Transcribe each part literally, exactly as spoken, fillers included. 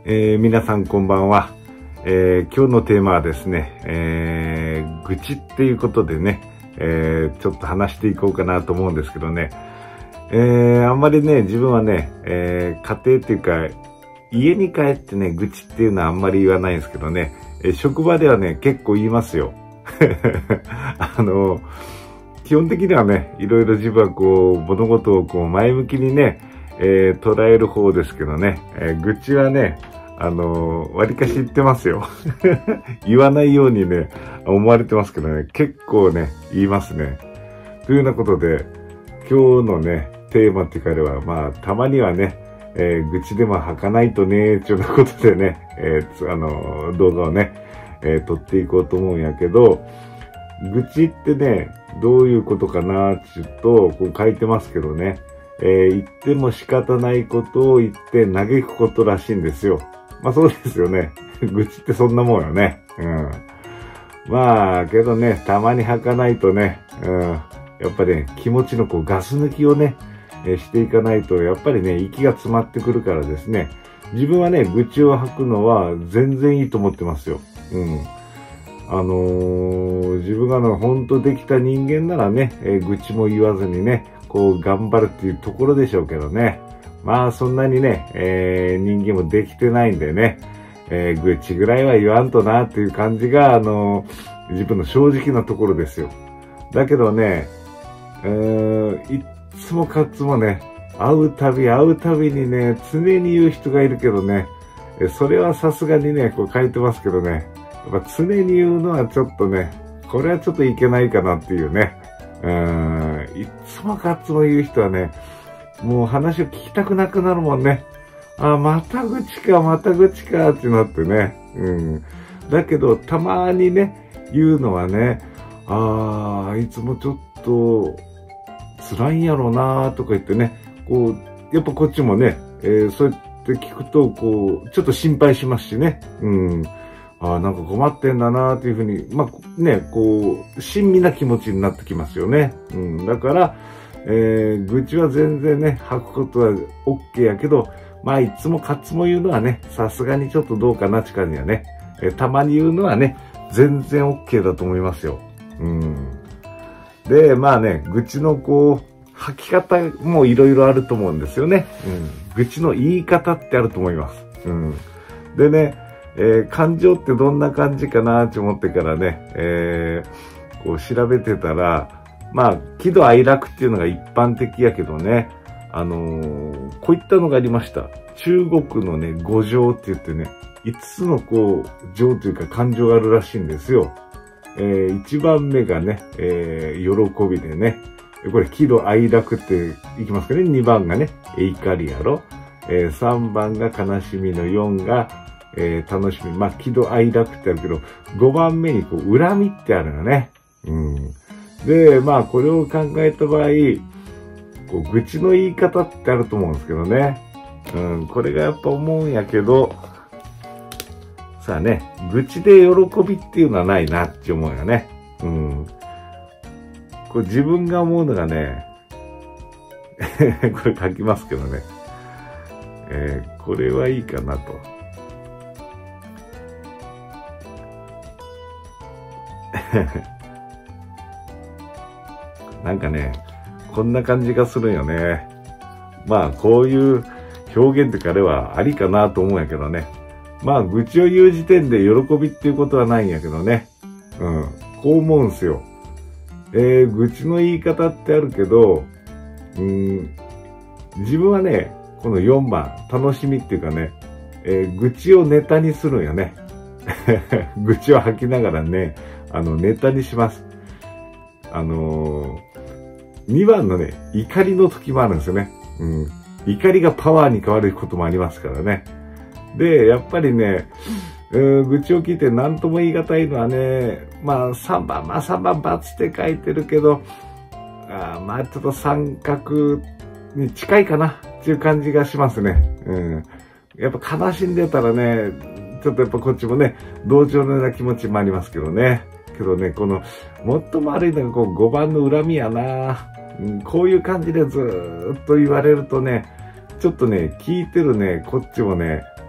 えー、皆さんこんばんは、えー、今日のテーマはですね、えー、愚痴っていうことでね、えー、ちょっと話していこうかなと思うんですけどね、えー、あんまりね、自分はね、えー、家庭っていうか、家に帰ってね、愚痴っていうのはあんまり言わないんですけどね、えー、職場ではね、結構言いますよ。あの、基本的にはね、いろいろ自分はこう、物事をこう、前向きにね、えー、捉える方ですけどね、えー、愚痴はね、あのー、割かし言ってますよ。言わないようにね、思われてますけどね、結構ね、言いますね。というようなことで、今日のね、テーマっていうかあれは、まあ、たまにはね、えー、愚痴でも吐かないとね、というようなことでね、えー、あのー、動画をね、えー、撮っていこうと思うんやけど、愚痴ってね、どういうことかなっていうと、こう書いてますけどね、えー、言っても仕方ないことを言って嘆くことらしいんですよ。まあそうですよね。愚痴ってそんなもんよね。うん。まあ、けどね、たまに吐かないとね、うん。やっぱりね、気持ちのこうガス抜きをね、えー、していかないと、やっぱりね、息が詰まってくるからですね。自分はね、愚痴を吐くのは全然いいと思ってますよ。うん。あのー、自分がね、ほんとできた人間ならね、えー、愚痴も言わずにね、こう頑張るっていうところでしょうけどね。まあそんなにね、えー、人間もできてないんでね、えー、愚痴ぐらいは言わんとなっていう感じが、あのー、自分の正直なところですよ。だけどね、うーん、いっつもかつもね、会うたび会うたびにね、常に言う人がいるけどね、それはさすがにね、こう書いてますけどね、やっぱ常に言うのはちょっとね、これはちょっといけないかなっていうね、うーん、いっつもかつも言う人はね、もう話を聞きたくなくなるもんね。あ、また愚痴か、また愚痴かってなってね。うん。だけど、たまにね、言うのはね、ああ、いつもちょっと辛いんやろうなとか言ってね、こう、やっぱこっちもね、えー、そうやって聞くと、こう、ちょっと心配しますしね。うん。ああ、なんか困ってんだなっていうふうに、まあね、こう、親身な気持ちになってきますよね。うん。だから、えー、愚痴は全然ね、吐くことは OK やけど、まあいつもかつも言うのはね、さすがにちょっとどうかなって感じやね。えー、たまに言うのはね、全然 OK だと思いますよ。うん。で、まあね、愚痴のこう、吐き方もいろいろあると思うんですよね。うん。愚痴の言い方ってあると思います。うん。でね、えー、感情ってどんな感じかなって思ってからね、えー、こう調べてたら、まあ、喜怒哀楽っていうのが一般的やけどね、あのー、こういったのがありました。中国のね、五情って言ってね、五つのこう、情というか感情があるらしいんですよ。えー、一番目がね、えー、喜びでね、これ喜怒哀楽っていきますかね。二番がね、怒りやろ。えー、三番が悲しみの四が、えー、楽しみ。まあ、喜怒哀楽ってあるけど、ごばんめにこう、恨みってあるよね。うん。で、まあ、これを考えた場合、こう、愚痴の言い方ってあると思うんですけどね。うん、これがやっぱ思うんやけど、さあね、愚痴で喜びっていうのはないなって思うよね。うん。これ自分が思うのがね、これ書きますけどね。えー、これはいいかなと。なんかね、こんな感じがするんよね。まあ、こういう表現ってかあれはありかなと思うんやけどね。まあ、愚痴を言う時点で喜びっていうことはないんやけどね。うん。こう思うんすよ。えー、愚痴の言い方ってあるけど、うーん、自分はね、このよんばん、楽しみっていうかね、えー、愚痴をネタにするんよね。愚痴を吐きながらね、あの、ネタにします。あのー、にばんのね、怒りの時もあるんですよね。うん。怒りがパワーに変わることもありますからね。で、やっぱりね、うん、愚痴を聞いて何とも言い難いのはね、まあさんばん、まあさんばん×って書いてるけど、あまあちょっと三角に近いかなっていう感じがしますね。うん。やっぱ悲しんでたらね、ちょっとやっぱこっちもね、同情のような気持ちもありますけどね。けどね、この、最も悪いのがこうごばんの恨みやな、うん。こういう感じでずーっと言われるとね、ちょっとね、聞いてるね、こっちもね、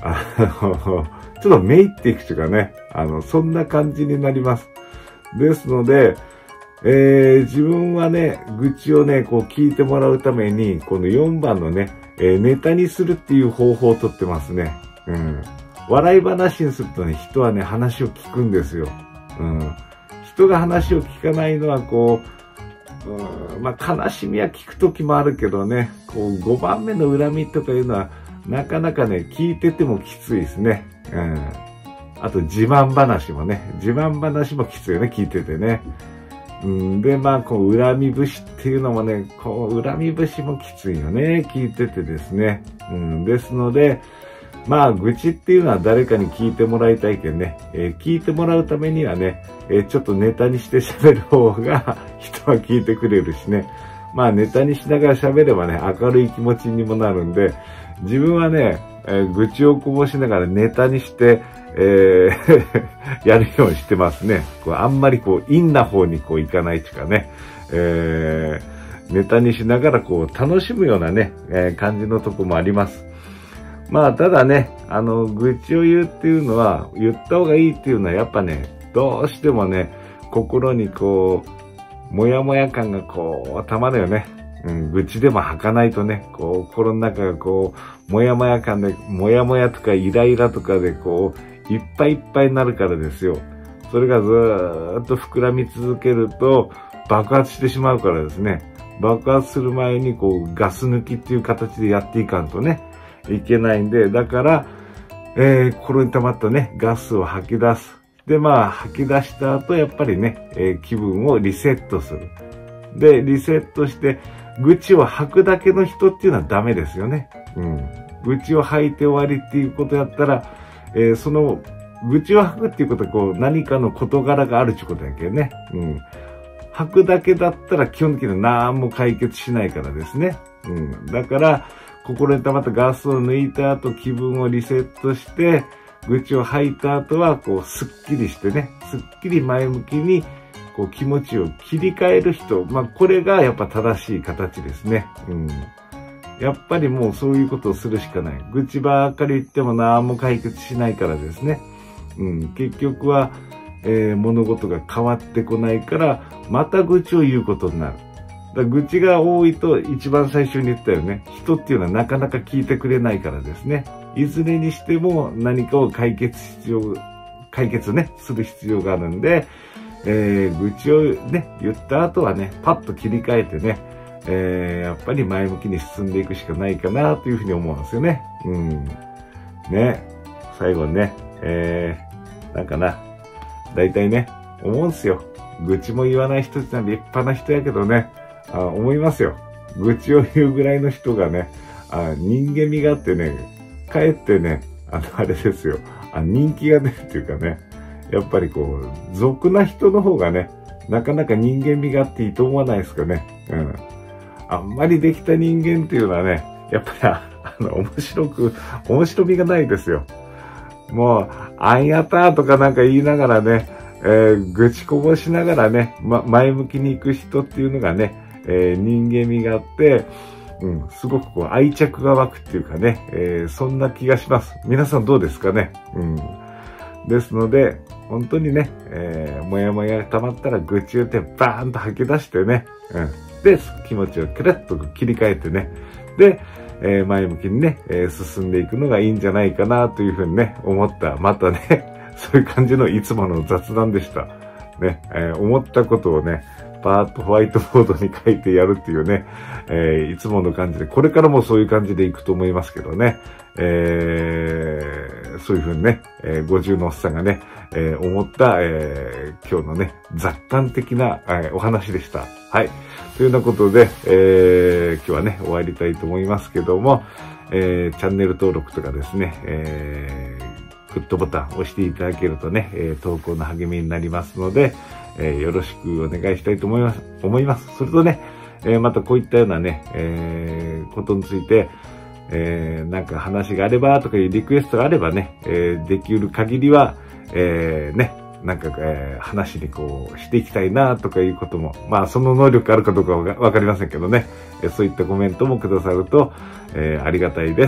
あの、ちょっとめいっていくというかね、あの、そんな感じになります。ですので、えー、自分はね、愚痴をね、こう聞いてもらうために、このよんばんのね、えー、ネタにするっていう方法をとってますね。うん。笑い話にするとね、人はね、話を聞くんですよ。うん。人が話を聞かないのは、こう、うん、まあ、悲しみは聞くときもあるけどね、こう、ごばんめの恨みとかいうのは、なかなかね、聞いててもきついですね。うん。あと、自慢話もね、自慢話もきついよね、聞いててね。うん、で、まあ、こう、恨み節っていうのもね、こう、恨み節もきついよね、聞いててですね。うん、ですので、まあ、愚痴っていうのは誰かに聞いてもらいたいけどね、えー、聞いてもらうためにはね、えー、ちょっとネタにして喋る方が人は聞いてくれるしね。まあ、ネタにしながら喋ればね、明るい気持ちにもなるんで、自分はね、えー、愚痴をこぼしながらネタにして、えー、やるようにしてますね。こうあんまりこう、陰な方にこういかないっていうかね、えー、ネタにしながらこう、楽しむようなね、えー、感じのとこもあります。まあ、ただね、あの、愚痴を言うっていうのは、言った方がいいっていうのは、やっぱね、どうしてもね、心にこう、もやもや感がこう、たまるよね。うん、愚痴でも吐かないとね、こう、心の中がこう、もやもや感で、もやもやとかイライラとかでこう、いっぱいいっぱいになるからですよ。それがずーっと膨らみ続けると、爆発してしまうからですね。爆発する前にこう、ガス抜きっていう形でやっていかんとね、いけないんで、だから、えー、心に溜まったね、ガスを吐き出す。で、まあ、吐き出した後、やっぱりね、えー、気分をリセットする。で、リセットして、愚痴を吐くだけの人っていうのはダメですよね。うん。愚痴を吐いて終わりっていうことやったら、えー、その、愚痴を吐くっていうことは、こう、何かの事柄があるってことやけどね。うん。吐くだけだったら基本的に何も解決しないからですね。うん。だから、心に溜まったガスを抜いた後、気分をリセットして、愚痴を吐いた後は、こう、すっきりしてね、すっきり前向きに、こう、気持ちを切り替える人。まあ、これがやっぱ正しい形ですね。うん。やっぱりもうそういうことをするしかない。愚痴ばっかり言っても何も解決しないからですね。うん。結局は、えー、物事が変わってこないから、また愚痴を言うことになる。だから愚痴が多いと一番最初に言ったよね。人っていうのはなかなか聞いてくれないからですね。いずれにしても何かを解決必要、解決ね、する必要があるんで、えー、愚痴をね、言った後はね、パッと切り替えてね、えー、やっぱり前向きに進んでいくしかないかなというふうに思うんですよね。うん。ね。最後にね、えー、なんかな、大体ね、思うんすよ。愚痴も言わない人ってのは立派な人やけどね、あ思いますよ。愚痴を言うぐらいの人がね、あ人間味があってね、かえってね、あの、あれですよ。あ人気が出るっていうかね、やっぱりこう、俗な人の方がね、なかなか人間味があっていいと思わないですかね。うん。あんまりできた人間っていうのはね、やっぱりあの、面白く、面白みがないですよ。もう、あんやったーとかなんか言いながらね、えー、愚痴こぼしながらね、ま、前向きに行く人っていうのがね、えー、人間味があって、うん、すごくこう愛着が湧くっていうかね、えー、そんな気がします。皆さんどうですかね。うん。ですので、本当にね、えー、もやもやが溜まったら愚痴を言ってバーンと吐き出してね、うん。で、気持ちをクラッと切り替えてね、で、えー、前向きにね、えー、進んでいくのがいいんじゃないかなというふうにね、思った。またね、そういう感じのいつもの雑談でした。ね、えー、思ったことをね、パーッとホワイトボードに書いてやるっていうね、えー、いつもの感じで、これからもそういう感じでいくと思いますけどね、えー、そういうふうにね、えー、ごじゅうのおっさんがね、えー、思った、えー、今日のね、雑談的な、えー、お話でした。はい。というようなことで、えー、今日はね、終わりたいと思いますけども、えー、チャンネル登録とかですね、えー、グッドボタンを押していただけるとね、えー、投稿の励みになりますので、えー、よろしくお願いしたいと思います。思います。それとね、えー、またこういったようなね、えー、ことについて、えー、なんか話があればとかいうリクエストがあればね、えー、できる限りは、えー、ね、なんか、えー、話にこうしていきたいなとかいうことも、まあその能力あるかどうかはわかりませんけどね、えー、そういったコメントもくださると、えー、ありがたいです。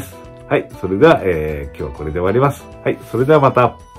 はい。それでは、えー、今日はこれで終わります。はい。それではまた。